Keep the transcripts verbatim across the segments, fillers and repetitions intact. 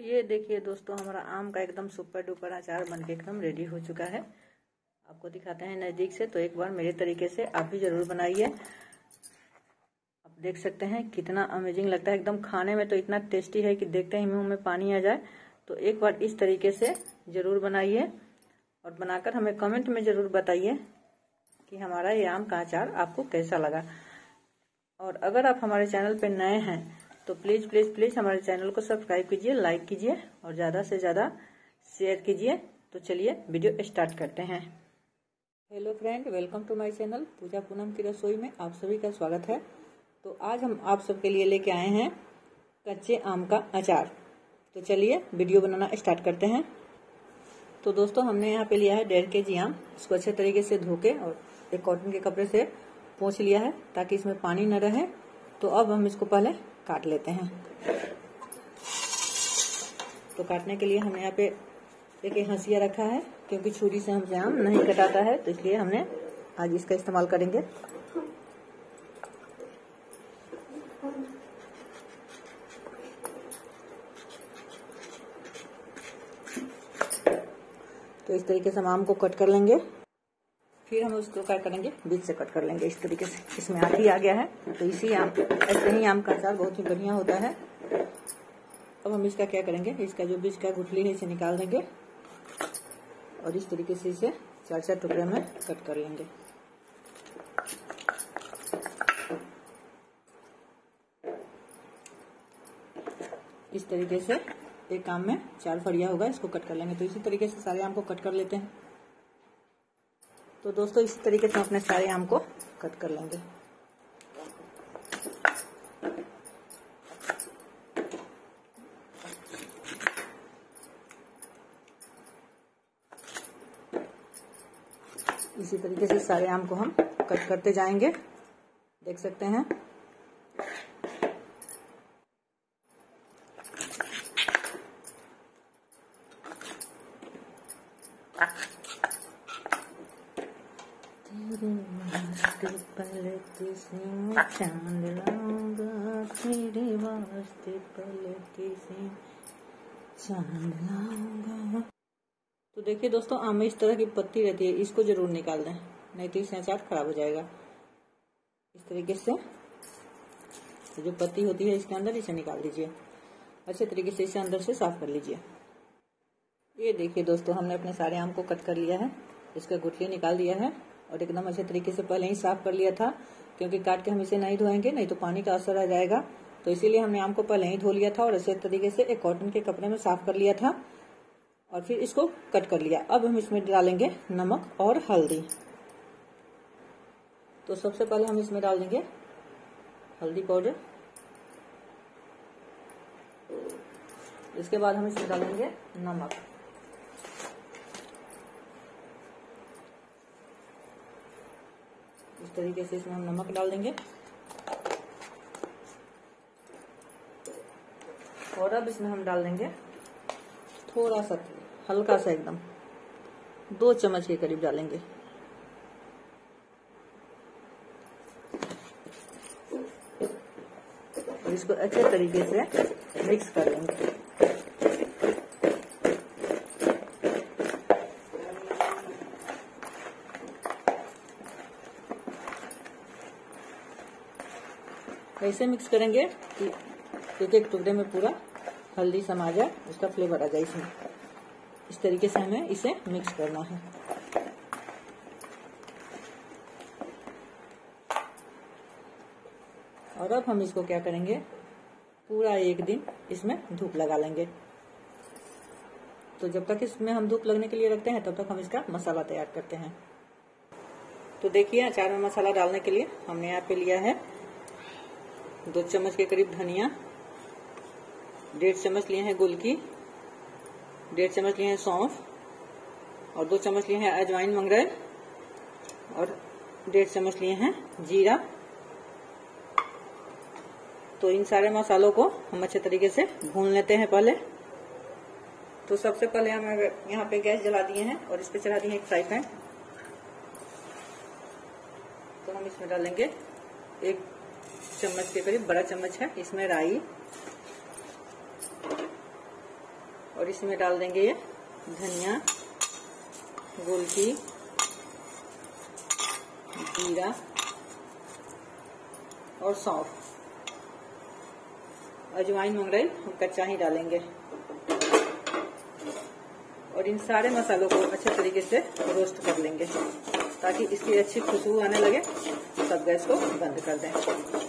ये देखिए दोस्तों, हमारा आम का एकदम सुपर डुपर अचार बनके एकदम रेडी हो चुका है। आपको दिखाते हैं नज़दीक से, तो एक बार मेरे तरीके से आप भी ज़रूर बनाइए। आप देख सकते हैं कितना अमेजिंग लगता है, एकदम खाने में तो इतना टेस्टी है कि देखते ही मुंह में पानी आ जाए। तो एक बार इस तरीके से ज़रूर बनाइए और बनाकर हमें कमेंट में ज़रूर बताइए कि हमारा ये आम का अचार आपको कैसा लगा। और अगर आप हमारे चैनल पर नए हैं तो प्लीज़ प्लीज़ प्लीज़ हमारे चैनल को सब्सक्राइब कीजिए, लाइक कीजिए और ज़्यादा से ज़्यादा शेयर कीजिए। तो चलिए वीडियो स्टार्ट करते हैं। Hello friend, welcome to my channel Pooja Poonam की रसोई में आप सभी का स्वागत है। तो आज हम आप सबके लिए लेके आए हैं कच्चे आम का अचार। तो चलिए वीडियो बनाना स्टार्ट करते हैं। तो दोस्तों, हमने यहाँ पे लिया है डेढ़ के जी आम। इसको अच्छे तरीके से धो के और एक कॉटन के कपड़े से पोंछ लिया है ताकि इसमें पानी न रहे। तो अब हम इसको पहले काट लेते हैं। तो काटने के लिए हमने यहाँ पे देखिए हंसिया रखा है, क्योंकि छुरी से हमसे आम नहीं कटाता है, तो इसलिए हमने आज इसका इस्तेमाल करेंगे। तो इस तरीके से हम आम को कट कर लेंगे। फिर हम उसको क्या करेंगे, बीच से कट कर लेंगे इस तरीके से। इसमें आधी आ गया है, तो इसी आम ऐसे ही आम का अचार बहुत ही बढ़िया होता है। अब हम इसका क्या करेंगे, इसका जो बीच का गुठली है इसे निकाल देंगे और इस तरीके से इसे चार चार टुकड़े में कट कर लेंगे। इस तरीके से एक आम में चार फड़िया होगा, इसको कट कर लेंगे। तो इसी तरीके से सारे आम को कट कर लेते हैं। तो दोस्तों, इसी तरीके से अपने सारे आम को कट कर लेंगे। इसी तरीके से सारे आम को हम कट करते जाएंगे, देख सकते हैं। पहले किसी चांद लाऊंगा, तेरे वास्ते पहले किसी चांद लाऊंगा। तो देखिए दोस्तों, आम में इस तरह की पत्ती रहती है, इसको जरूर निकाल दें, नहीं तो इससे अचार खराब हो जाएगा। इस तरीके से जो पत्ती होती है इसके अंदर, इसे निकाल दीजिए। अच्छे तरीके से इसे अंदर से साफ कर लीजिए। ये देखिए दोस्तों, हमने अपने सारे आम को कट कर लिया है, इसका गुठली निकाल दिया है और एकदम अच्छे तरीके से पहले ही साफ कर लिया था, क्योंकि काट के हम इसे नहीं धोएंगे, नहीं तो पानी का असर आ जाएगा। तो इसीलिए हमने आम को पहले ही धो लिया था और अच्छे तरीके से एक कॉटन के कपड़े में साफ कर लिया था और फिर इसको कट कर लिया। अब हम इसमें डालेंगे नमक और हल्दी। तो सबसे पहले हम इसमें डाल देंगे हल्दी पाउडर। इसके बाद हम इसमें डालेंगे नमक। इस तरीके से इसमें हम नमक डाल देंगे और अब इसमें हम डाल देंगे थोड़ा सा, हल्का सा, एकदम दो चम्मच के करीब डालेंगे। और इसको अच्छे तरीके से मिक्स कर लेंगे। ऐसे मिक्स करेंगे कि एक एक टुकड़े में पूरा हल्दी समा जाए, उसका फ्लेवर आ जाए इसमें। इस तरीके से हमें इसे मिक्स करना है। और अब हम इसको क्या करेंगे, पूरा एक दिन इसमें धूप लगा लेंगे। तो जब तक इसमें हम धूप लगने के लिए रखते हैं, तब तक हम इसका मसाला तैयार करते हैं। तो देखिए, अचार में मसाला डालने के लिए हमने यहाँ पे लिया है दो चम्मच के करीब धनिया, डेढ़ चम्मच लिए हैं गुलकी, डेढ़ चम्मच लिए हैं सौंफ और दो चम्मच लिए हैं अजवाइन मंगरेल और डेढ़ चम्मच लिए हैं जीरा। तो इन सारे मसालों को हम अच्छे तरीके से भून लेते हैं पहले। तो सबसे पहले हम यहाँ पे गैस जला दिए हैं और इस पे चढ़ा दिए हैं एक फ्राई पैन। तो हम इसमें डालेंगे एक चम्मच के करीब, बड़ा चम्मच है, इसमें राई, और इसमें डाल देंगे ये धनिया, गोलकी, जीरा और सौंफ। अजवाइन मंगरेल हम कच्चा ही डालेंगे और इन सारे मसालों को अच्छे तरीके से रोस्ट कर लेंगे ताकि इसकी अच्छी खुशबू आने लगे। तब गैस को बंद कर दें।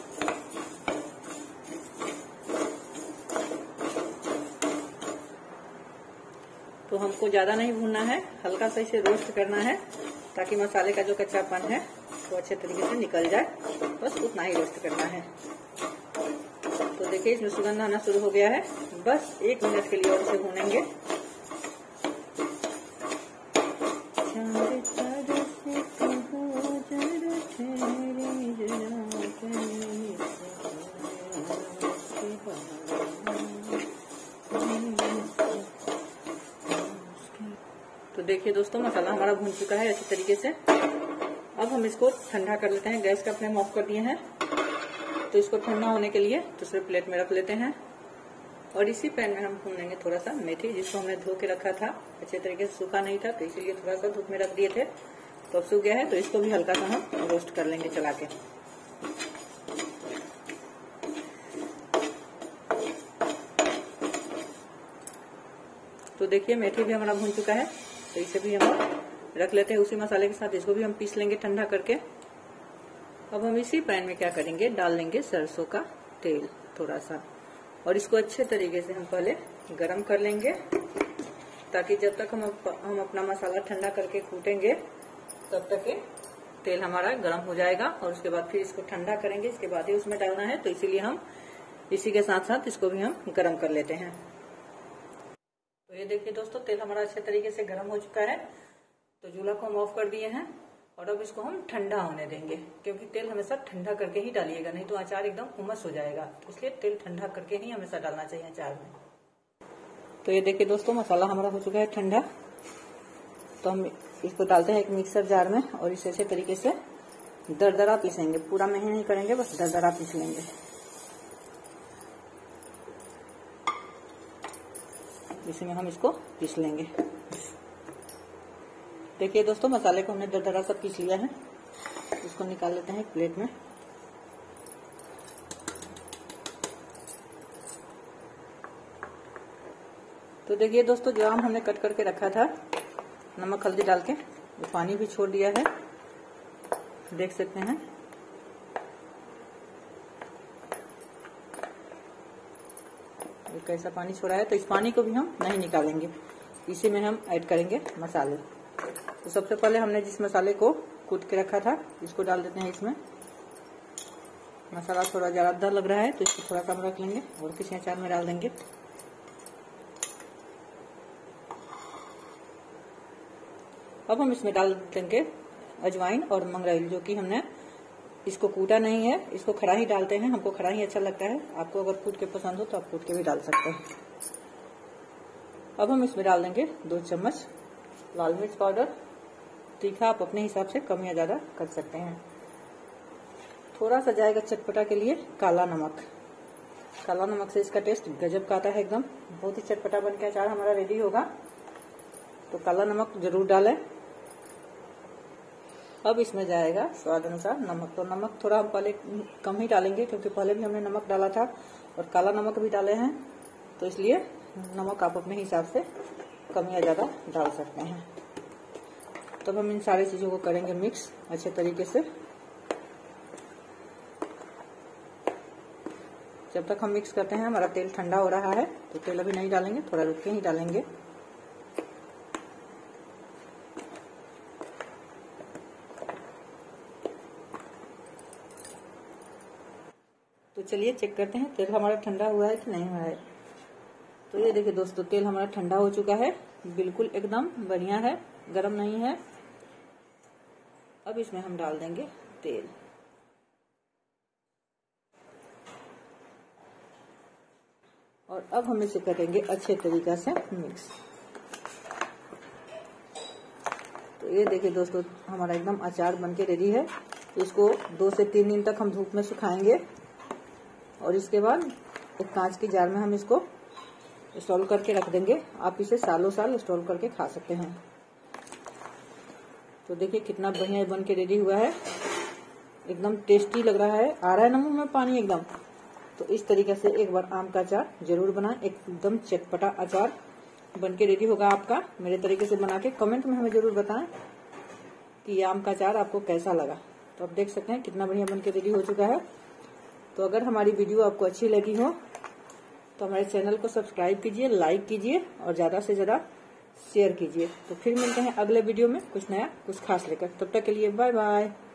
तो हमको ज्यादा नहीं भूनना है, हल्का सा इसे रोस्ट करना है ताकि मसाले का जो कच्चापन है वो अच्छे तरीके से निकल जाए। बस उतना ही रोस्ट करना है। तो देखिए इसमें सुगंध आना शुरू हो गया है। बस एक मिनट के लिए और इसे भूनेंगे। तो देखिए दोस्तों मसाला हमारा भून चुका है अच्छी तरीके से। अब हम इसको ठंडा कर लेते हैं। गैस का फ्लेम ऑफ कर दिए हैं। तो इसको ठंडा होने के लिए दूसरे प्लेट में रख लेते हैं और इसी पैन में हम भून लेंगे थोड़ा सा मेथी, जिसको हमने धो के रखा था। अच्छे तरीके से सूखा नहीं था तो इसीलिए थोड़ा सा धूप में रख दिए थे। तो अब सूख गया है तो इसको भी हल्का सा हम रोस्ट कर लेंगे चला के। तो देखिए मेथी भी हमारा भून चुका है तो इसे भी हम रख लेते हैं उसी मसाले के साथ। इसको भी हम पीस लेंगे ठंडा करके। अब हम इसी पैन में क्या करेंगे, डाल लेंगे सरसों का तेल थोड़ा सा और इसको अच्छे तरीके से हम पहले गरम कर लेंगे ताकि जब तक हम हम अपना मसाला ठंडा करके कूटेंगे तब तक ये तेल हमारा गरम हो जाएगा और उसके बाद फिर इसको ठंडा करेंगे। इसके बाद ही उसमें डालना है तो इसीलिए हम इसी के साथ साथ इसको भी हम गरम कर लेते हैं। तो ये देखिए दोस्तों तेल हमारा अच्छे तरीके से गर्म हो चुका है। तो चूल्हा को हम ऑफ कर दिए हैं और अब इसको हम ठंडा होने देंगे, क्योंकि तेल हमेशा ठंडा करके ही डालिएगा, नहीं तो अचार एकदम उमस हो जाएगा। तो इसलिए तेल ठंडा करके ही हमेशा डालना चाहिए अचार में। तो ये देखिए दोस्तों मसाला हमारा हो चुका है ठंडा। तो हम इसको डालते हैं एक मिक्सर जार में और इसे अच्छे तरीके से दरदरा पीसेंगे। पूरा महीन नहीं करेंगे, बस दरदरा पीस लेंगे। इसमें हम इसको पीस लेंगे। देखिए दोस्तों मसाले को हमने दरदरा सा पीस लिया है। इसको निकाल लेते हैं एक प्लेट में। तो देखिए दोस्तों जो आम हमने कट करके रखा था नमक हल्दी डाल के, वो पानी भी छोड़ दिया है, देख सकते हैं। ये कैसा पानी छोड़ा है। तो इस पानी को भी हम नहीं निकालेंगे, इसी में हम ऐड करेंगे मसाले। तो सबसे पहले हमने जिस मसाले को कूट के रखा था इसको डाल देते हैं इसमें। मसाला थोड़ा ज्यादा लग रहा है तो इसको थोड़ा कम रख लेंगे और किसी अचार में डाल देंगे। अब हम इसमें डाल देंगे अजवाइन और मंगरेल, जो कि हमने इसको कूटा नहीं है, इसको खड़ा ही डालते हैं। हमको खड़ा ही अच्छा लगता है। आपको अगर कूट के पसंद हो तो आप कूट के भी डाल सकते हैं। अब हम इसमें डाल देंगे दो चम्मच लाल मिर्च पाउडर। तीखा आप अपने हिसाब से कम या ज्यादा कर सकते हैं। थोड़ा सा जाएगा चटपटा के लिए काला नमक। काला नमक से इसका टेस्ट गजब का आता है, एकदम बहुत ही चटपटा बन के अचार हमारा रेडी होगा। तो काला नमक जरूर डालें। अब इसमें जाएगा स्वाद अनुसार नमक। तो नमक थोड़ा हम पहले कम ही डालेंगे, क्योंकि पहले भी हमने नमक डाला था और काला नमक भी डाले हैं। तो इसलिए नमक आप अपने हिसाब से कम या ज्यादा डाल सकते हैं। तब हम इन सारी चीजों को करेंगे मिक्स अच्छे तरीके से। जब तक हम मिक्स करते हैं हमारा तेल ठंडा हो रहा है, तो तेल अभी नहीं डालेंगे, थोड़ा रुक के ही डालेंगे। तो चलिए चेक करते हैं तेल हमारा ठंडा हुआ है कि नहीं हुआ है। तो ये देखिए दोस्तों तेल हमारा ठंडा हो चुका है, बिल्कुल एकदम बढ़िया है, गरम नहीं है। अब इसमें हम डाल देंगे तेल। और अब हम इसे करेंगे अच्छे तरीके से मिक्स। तो ये देखिए दोस्तों हमारा एकदम अचार बनके रेडी है। इसको दो से तीन दिन तक हम धूप में सुखाएंगे और इसके बाद एक कांच के जार में हम इसको स्टोर करके रख देंगे, आप इसे सालों साल स्टोर करके खा सकते हैं। तो देखिए कितना बढ़िया बन के रेडी हुआ है, एकदम टेस्टी लग रहा है, आ रहा है ना मुंह में पानी एकदम। तो इस तरीके से एक बार आम का अचार जरूर बनाएं, एकदम चटपटा अचार बन के रेडी होगा आपका। मेरे तरीके से बना के कमेंट में हमें जरूर बताएं कि ये आम का अचार आपको कैसा लगा। तो आप देख सकते हैं कितना बढ़िया बन के रेडी हो चुका है। तो अगर हमारी वीडियो आपको अच्छी लगी हो तो हमारे चैनल को सब्सक्राइब कीजिए, लाइक कीजिए और ज्यादा से ज्यादा शेयर कीजिए। तो फिर मिलते हैं अगले वीडियो में कुछ नया कुछ खास लेकर। तब तक के लिए बाय बाय।